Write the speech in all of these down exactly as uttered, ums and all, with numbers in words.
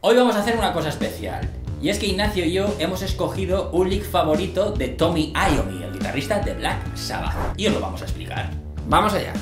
Hoy vamos a hacer una cosa especial, y es que Ignacio y yo hemos escogido un lick favorito de Tommy Iommi, el guitarrista de Black Sabbath, y os lo vamos a explicar. ¡Vamos allá!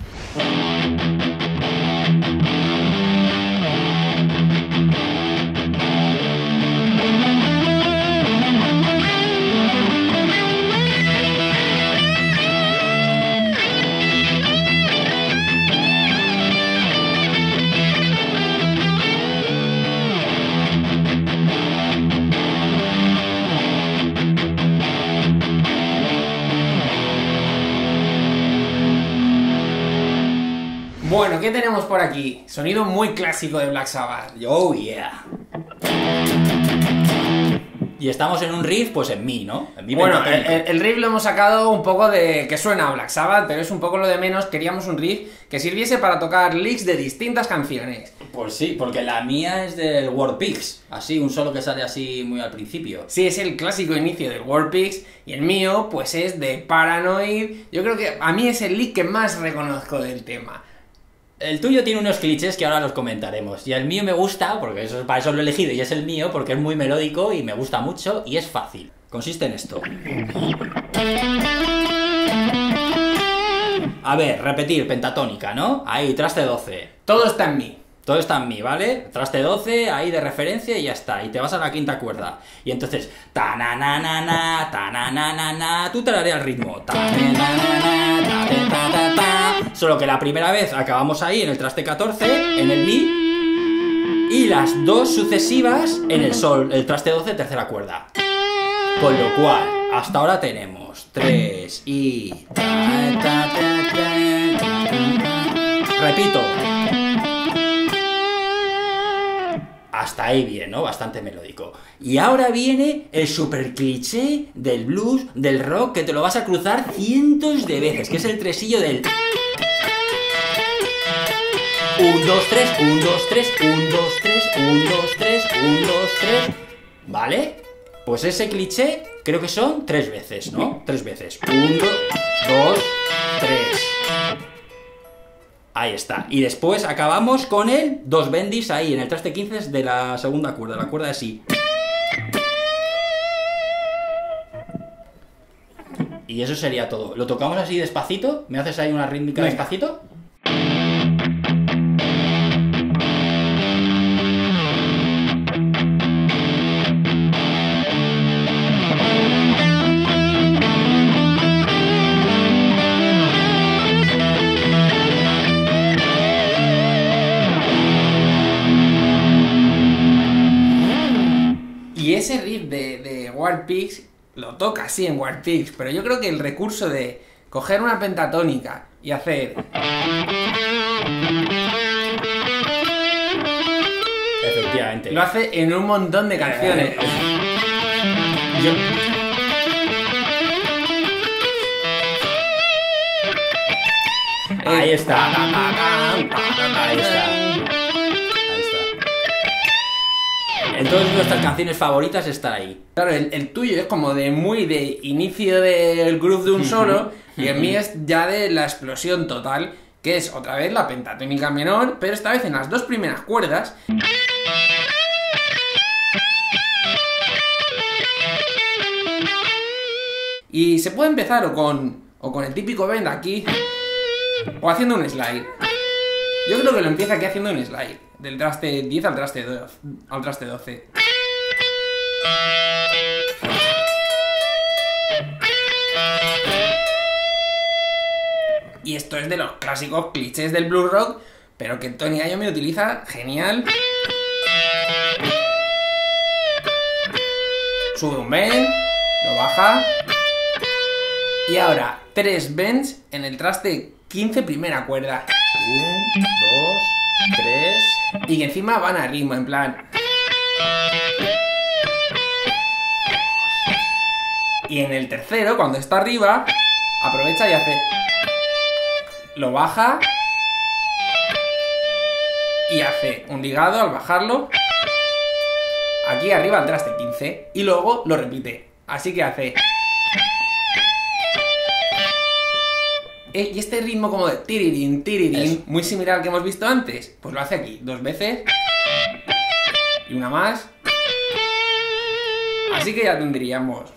Bueno, ¿qué tenemos por aquí? Sonido muy clásico de Black Sabbath. Oh yeah. Y estamos en un riff, pues en mi, ¿no? En mi bueno, el, pentatónico. el riff lo hemos sacado un poco de que suena a Black Sabbath, pero es un poco lo de menos. Queríamos un riff que sirviese para tocar licks de distintas canciones. Pues sí, porque la mía es del War Pigs, así, un solo que sale así muy al principio. Sí, es el clásico inicio del War Pigs, y el mío, pues es de Paranoid. Yo creo que a mí es el lick que más reconozco del tema. El tuyo tiene unos clichés que ahora los comentaremos. Y el mío me gusta, porque eso, para eso lo he elegido, y es el mío, porque es muy melódico y me gusta mucho y es fácil. Consiste en esto. A ver, repetir, pentatónica, ¿no? Ahí, traste doce. Todo está en mí. Todo está en mí, ¿vale? Traste doce, ahí de referencia y ya está. Y te vas a la quinta cuerda. Y entonces, ta na na na na, ta na na na na, tú tarareas el ritmo. Ta na na na, ta ta ta ta. Solo que la primera vez acabamos ahí en el traste catorce, en el mi, y las dos sucesivas en el sol, el traste doce, tercera cuerda. Con lo cual, hasta ahora tenemos tres y... ta, ta, ta, ta, ta, ta. Repito. Hasta ahí bien, ¿no? Bastante melódico. Y ahora viene el super cliché del blues, del rock, que te lo vas a cruzar cientos de veces, que es el tresillo del... un, dos, tres, un, dos, tres, un, dos, tres, un, dos, tres, un, dos, tres... ¿Vale? Pues ese cliché creo que son tres veces, ¿no? Tres veces. Un, dos, tres... Ahí está. Y después acabamos con el dos bendis ahí, en el traste quince de la segunda cuerda, la cuerda de si. Y eso sería todo. ¿Lo tocamos así despacito? ¿Me haces ahí una rítmica Venga. despacito? Y ese riff de, de War Pigs lo toca así en War Pigs, pero yo creo que el recurso de coger una pentatónica y hacer... Efectivamente. lo hace en un montón de canciones. Yo... Ahí Eh, está. pa, pa, pa, pa, pa, pa, Ahí está. Ahí está. En todas nuestras canciones favoritas está ahí. Claro, el, el tuyo es como de muy de inicio del groove de un solo, y el mío es ya de la explosión total, que es otra vez la pentatónica menor, pero esta vez en las dos primeras cuerdas. Y se puede empezar o con, o con el típico bend aquí, o haciendo un slide. Yo creo que lo empieza aquí haciendo un slide, del traste diez al traste doce. Al traste doce. Y esto es de los clásicos clichés del blues rock, pero que Tony Iommi utiliza genial. Sube un bend, lo baja. Y ahora, tres bends en el traste quince, primera cuerda. Un, dos, tres... Y que encima van a ritmo, en plan... Y en el tercero, cuando está arriba, aprovecha y hace... lo baja... y hace un ligado al bajarlo... aquí arriba al traste quince. Y luego lo repite. Así que hace... Y este ritmo como de tirirín, tirirín, Eso. muy similar al que hemos visto antes, pues lo hace aquí dos veces. Y una más. Así que ya tendríamos.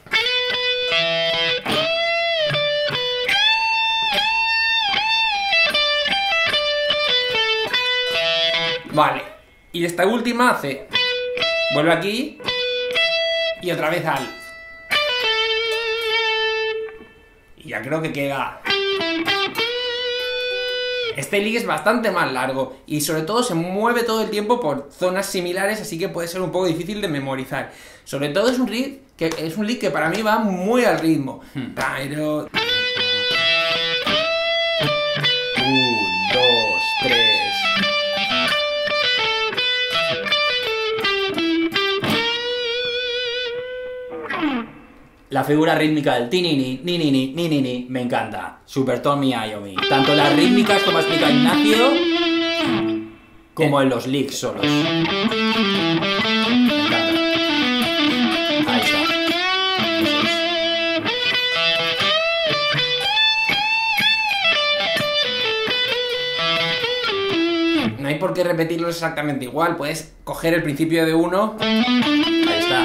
Vale. Y esta última hace. Vuelve aquí. Y otra vez al. Y ya creo que queda. Este lick es bastante más largo y sobre todo se mueve todo el tiempo por zonas similares, así que puede ser un poco difícil de memorizar. Sobre todo es un lick que, es un lick que para mí va muy al ritmo. Hmm. Pero... Un, dos, tres. La figura rítmica del tinini, ninini, ninini, me encanta. Super Tommy Iommi. Tanto las rítmicas, como explica Ignacio, como en los licks solos. Me encanta. Ahí está. Eso es. no hay por qué repetirlo exactamente igual. Puedes coger el principio de uno. Ahí está.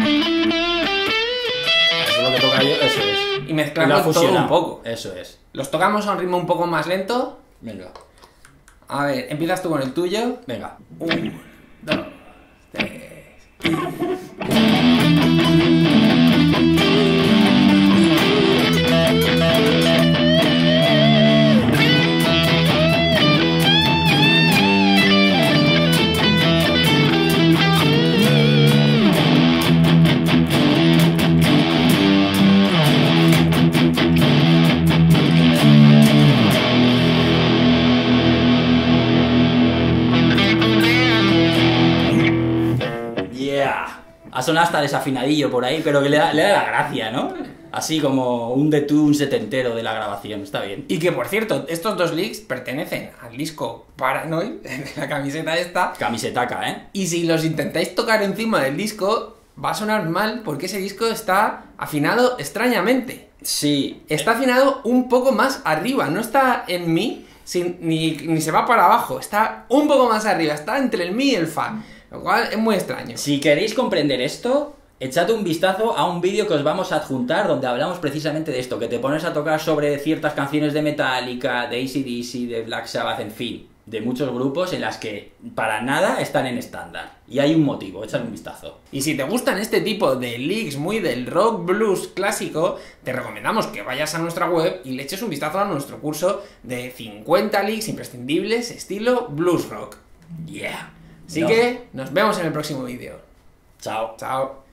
Eso es lo que toca yo, eso es. Y mezclarlo todo un poco. Eso es. Los tocamos a un ritmo un poco más lento. Venga. A ver, empiezas tú con el tuyo. Venga. Un, dos, tres. Ha sonado hasta desafinadillo por ahí, pero que le da, le da la gracia, ¿no? Así como un detún setentero de la grabación, está bien. Y que, por cierto, estos dos licks pertenecen al disco Paranoid, de la camiseta esta. Camisetaca, ¿eh? Y si los intentáis tocar encima del disco, va a sonar mal porque ese disco está afinado extrañamente. Sí. Está afinado un poco más arriba, no está en mi, sin, ni, ni se va para abajo, está un poco más arriba, está entre el mi y el fa. Lo cual es muy extraño. Si queréis comprender esto, echad un vistazo a un vídeo que os vamos a adjuntar donde hablamos precisamente de esto, que te pones a tocar sobre ciertas canciones de Metallica, de A C D C, de Black Sabbath, en fin, de muchos grupos en las que para nada están en estándar. Y hay un motivo, echad un vistazo. Y si te gustan este tipo de licks muy del rock blues clásico, te recomendamos que vayas a nuestra web y le eches un vistazo a nuestro curso de cincuenta licks imprescindibles estilo blues rock. Yeah. Así No. que nos vemos en el próximo vídeo. Chao. Chao.